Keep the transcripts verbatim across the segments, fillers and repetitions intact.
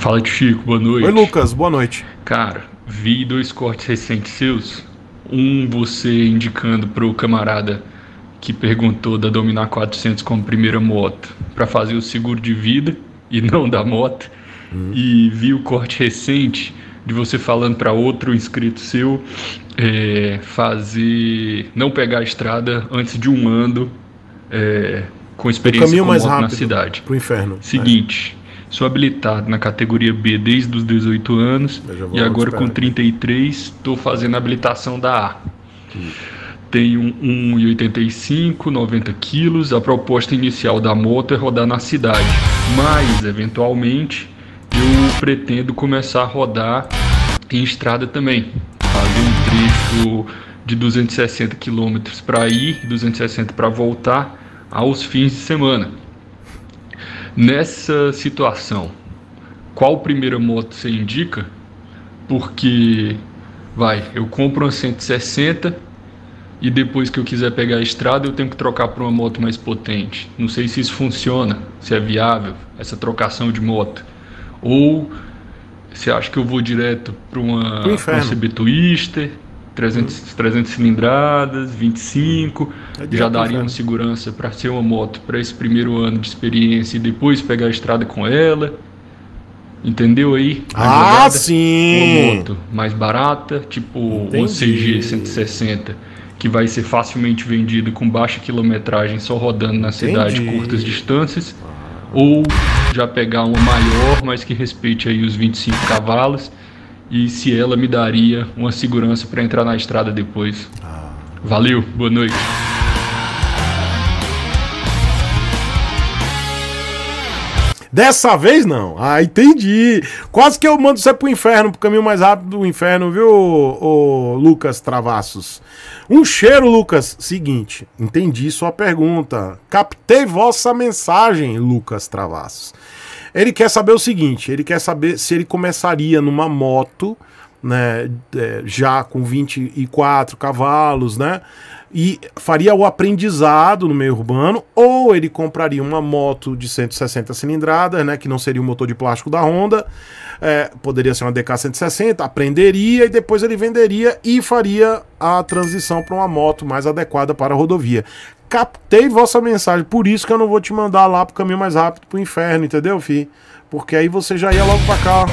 Fala, Chico, boa noite. Oi, Lucas, boa noite. Cara, vi dois cortes recentes seus. Um você indicando pro camarada que perguntou da Dominar quatrocentos como primeira moto para fazer o seguro de vida e não da moto. Hum. E vi o corte recente de você falando para outro inscrito seu é, fazer, não pegar a estrada antes de um ano é, com experiência caminho com mais moto rápido na cidade. Pro inferno. Seguinte, é. Sou habilitado na categoria B desde os dezoito anos e agora com trinta e três estou fazendo a habilitação da A. Hum. Tenho um metro e oitenta e cinco, noventa quilos. A proposta inicial da moto é rodar na cidade, mas eventualmente eu pretendo começar a rodar em estrada também, fazer um trecho de duzentos e sessenta quilômetros para ir e duzentos e sessenta para voltar aos fins de semana. Nessa situação, qual primeira moto você indica? Porque, vai, eu compro uma cento e sessenta e depois que eu quiser pegar a estrada eu tenho que trocar para uma moto mais potente. Não sei se isso funciona, se é viável, essa trocação de moto. Ou você acha que eu vou direto para uma, uma C B Twister, trezentas, hum. trezentas cilindradas, vinte e cinco, é já daria uma segurança para ser uma moto para esse primeiro ano de experiência e depois pegar a estrada com ela? Entendeu aí? Ah, sim! Uma moto mais barata, tipo uma C G cento e sessenta, que vai ser facilmente vendida com baixa quilometragem, só rodando na cidade, Entendi. curtas distâncias. Ou já pegar uma maior, mas que respeite aí os vinte e cinco cavalos, e se ela me daria uma segurança para entrar na estrada depois. Valeu, boa noite. Dessa vez não. Ah, entendi. Quase que eu mando você pro inferno, pro caminho mais rápido do inferno, viu, ô, ô, Lucas Travassos? Um cheiro, Lucas. Seguinte, entendi sua pergunta. Captei vossa mensagem, Lucas Travassos. Ele quer saber o seguinte, ele quer saber se ele começaria numa moto, né, já com vinte e quatro cavalos, né, e faria o aprendizado no meio urbano, ou ele compraria uma moto de cento e sessenta cilindradas, né, que não seria o motor de plástico da Honda, é, poderia ser uma D K cento e sessenta, aprenderia e depois ele venderia e faria a transição para uma moto mais adequada para a rodovia. Captei vossa mensagem, por isso que eu não vou te mandar lá pro caminho mais rápido pro inferno, entendeu, fi? Porque aí você já ia logo pra cá.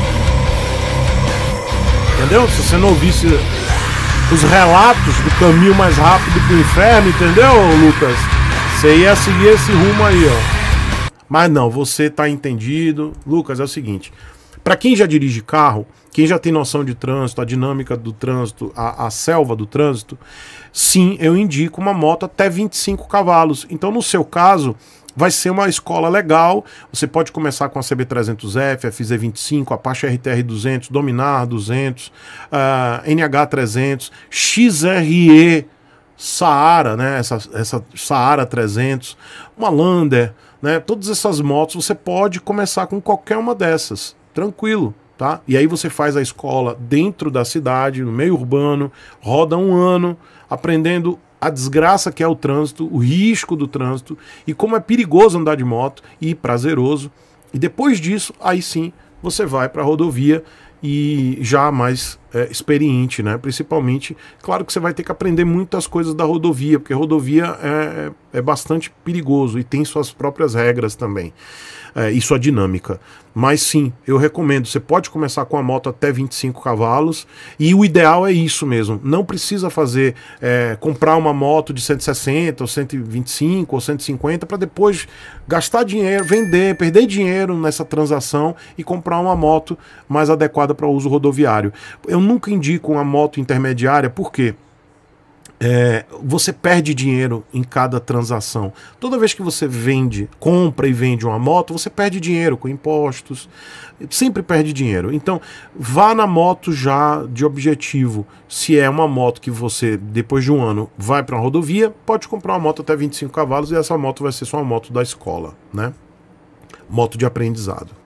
Entendeu? Se você não ouvisse os relatos do caminho mais rápido pro inferno, entendeu, Lucas? Você ia seguir esse rumo aí, ó. Mas não, você tá entendido. Lucas, é o seguinte, pra quem já dirige carro, quem já tem noção de trânsito, a dinâmica do trânsito, a, a selva do trânsito, sim, eu indico uma moto até vinte e cinco cavalos. Então, no seu caso, vai ser uma escola legal. Você pode começar com a C B trezentos F, F Z vinte e cinco, Apache R T R duzentos, Dominar duzentos, uh, N H trezentos, X R E Saara, né? Essa, essa Saara trezentos, uma Lander, né? Todas essas motos você pode começar com qualquer uma dessas, tranquilo. Tá? E aí você faz a escola dentro da cidade, no meio urbano, roda um ano aprendendo a desgraça que é o trânsito, o risco do trânsito e como é perigoso andar de moto e prazeroso. E depois disso, aí sim, você vai para a rodovia e já mais é, experiente, né? Principalmente, claro que você vai ter que aprender muitas coisas da rodovia, porque rodovia é, é bastante perigoso e tem suas próprias regras também. É, e sua dinâmica. Mas sim, eu recomendo, você pode começar com a moto até vinte e cinco cavalos e o ideal é isso mesmo, não precisa fazer, é, comprar uma moto de cento e sessenta ou cento e vinte e cinco ou cento e cinquenta para depois gastar dinheiro, vender, perder dinheiro nessa transação e comprar uma moto mais adequada para o uso rodoviário. Eu nunca indico uma moto intermediária, por quê? É, você perde dinheiro em cada transação. Toda vez que você vende, compra e vende uma moto, você perde dinheiro com impostos, sempre perde dinheiro. Então, vá na moto já de objetivo. Se é uma moto que você, depois de um ano, vai para uma rodovia, pode comprar uma moto até vinte e cinco cavalos e essa moto vai ser só uma moto da escola, né? Moto de aprendizado.